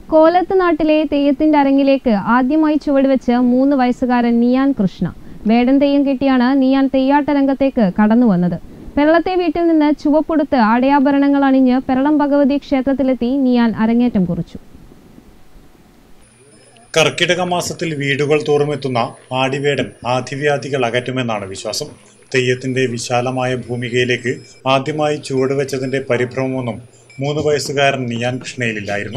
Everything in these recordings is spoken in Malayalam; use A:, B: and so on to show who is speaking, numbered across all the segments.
A: കോലത്ത് നാട്ടിലെ തെയ്യത്തിന്റെ അരങ്ങിലേക്ക് ആദ്യമായി ചുവടുവെച്ച് 3 വയസ്സുകാരൻ നിയാൻ കൃഷ്ണ. വേടൻ തെയ്യം കെട്ടിയാണ് നിയാൻ തെയ്യാട്ട രംഗത്തേക്ക് കടന്നു വന്നത്. പെരളത്തെ വീട്ടിൽ നിന്ന് ചുവപ്പുടുത്ത് ആടയാഭരണങ്ങൾ അണിഞ്ഞ് പെരളം ഭഗവതി ക്ഷേത്രത്തിലെത്തി നിയാൻ അരങ്ങേറ്റം കുറിച്ചു.
B: കർക്കിടക മാസത്തിൽ വീടുകൾ തോറുമെത്തുന്ന ആടിവേടൻ ആദിവ്യാധികൾ അകറ്റുമെന്നാണ് വിശ്വാസം. തെയ്യത്തിന്റെ വിശാലമായ ഭൂമികയിലേക്ക് ആദ്യമായി ചുവടുവെച്ചതിന്റെ പരിഭ്രമമൊന്നും 3 വയസ്സുകാരൻ നിയാൻ കൃഷ്ണയിലില്ലായിരുന്നു.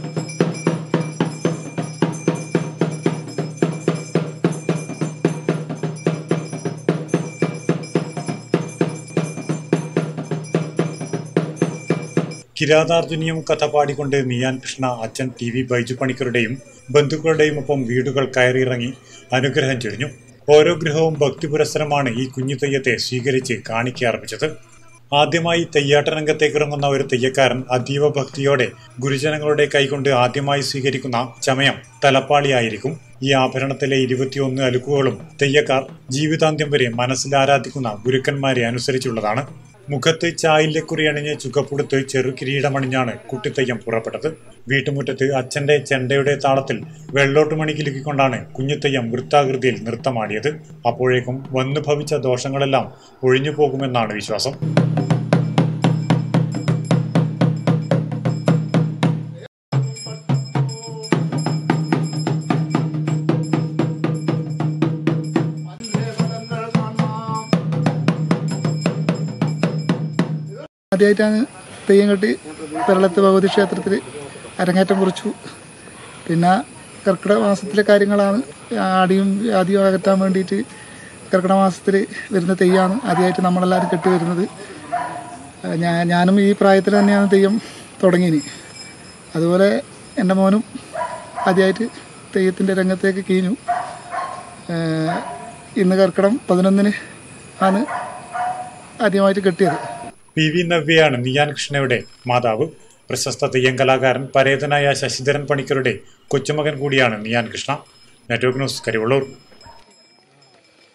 B: കിരാതാർജുനിയം കഥ പാടിക്കൊണ്ട് നിയാൻ കൃഷ്ണ അച്ഛൻ TV ബൈജു പണിക്കരുടെയും ബന്ധുക്കളുടെയും ഒപ്പം വീടുകൾ കയറിയിറങ്ങി അനുഗ്രഹം ചൊരിഞ്ഞു. ഓരോ ഗൃഹവും ഭക്തി പുരസ്സരമാണ് ഈ കുഞ്ഞു തെയ്യത്തെ സ്വീകരിച്ച് കാണിക്ക അർപ്പിച്ചത്. ആദ്യമായി തെയ്യാട്ട രംഗത്തേക്ക് ഇറങ്ങുന്ന ഒരു തെയ്യക്കാരൻ അതീവ ഭക്തിയോടെ ഗുരുജനങ്ങളുടെ കൈകൊണ്ട് ആദ്യമായി സ്വീകരിക്കുന്ന ചമയം തലപ്പാളിയായിരിക്കും. ഈ ആഭരണത്തിലെ 21 അലുക്കുകളും തെയ്യക്കാർ ജീവിതാന്ത്യം വരെ മനസ്സിൽ ആരാധിക്കുന്ന ഗുരുക്കന്മാരെ അനുസരിച്ചുള്ളതാണ്. മുഖത്ത് ചായില്യക്കുറി അണിഞ്ഞ് ചുക്കപ്പുടുത്ത് ചെറു കിരീടമണിഞ്ഞാണ് കുട്ടിത്തെയ്യം പുറപ്പെട്ടത്. വീട്ടുമുറ്റത്ത് അച്ഛന്റെ ചെണ്ടയുടെ താളത്തിൽ വെള്ളോട്ടുമണി കിലുക്കിക്കൊണ്ടാണ് കുഞ്ഞുതെയ്യം വൃത്താകൃതിയിൽ നൃത്തമാടിയത്. അപ്പോഴേക്കും വന്നു ഭവിച്ച ദോഷങ്ങളെല്ലാം ഒഴിഞ്ഞു പോകുമെന്നാണ് വിശ്വാസം.
C: ആദ്യമായിട്ടാണ് തെയ്യം കെട്ടി പെരളത്ത് ഭഗവതി ക്ഷേത്രത്തിൽ അരങ്ങേറ്റം കുറിച്ചു. പിന്നെ കർക്കിടക മാസത്തിലെ കാര്യങ്ങളാണ്. ആടിയും വ്യാധിയും അകറ്റാൻ വേണ്ടിയിട്ട് കർക്കിടക മാസത്തിൽ വരുന്ന തെയ്യമാണ് ആദ്യമായിട്ട് നമ്മളെല്ലാവരും കെട്ടി വരുന്നത്. ഞാനും ഈ പ്രായത്തിൽ തന്നെയാണ് തെയ്യം തുടങ്ങിയത്. അതുപോലെ എൻ്റെ മോനും ആദ്യമായിട്ട് തെയ്യത്തിൻ്റെ രംഗത്തേക്ക് കീഞ്ഞു. ഇന്ന് കർക്കിടകം 11 ആണ് ആദ്യമായിട്ട് കെട്ടിയത്.
B: PV നവ്യയാണ് നിയാൻ കൃഷ്ണയുടെ മാതാവ്. പ്രശസ്ത തെയ്യം കലാകാരൻ പരേതനായ ശശിധരൻ പണിക്കരുടെ കൊച്ചുമകൻ കൂടിയാണ് നിയാൻ കൃഷ്ണ. Network news, Karivellur.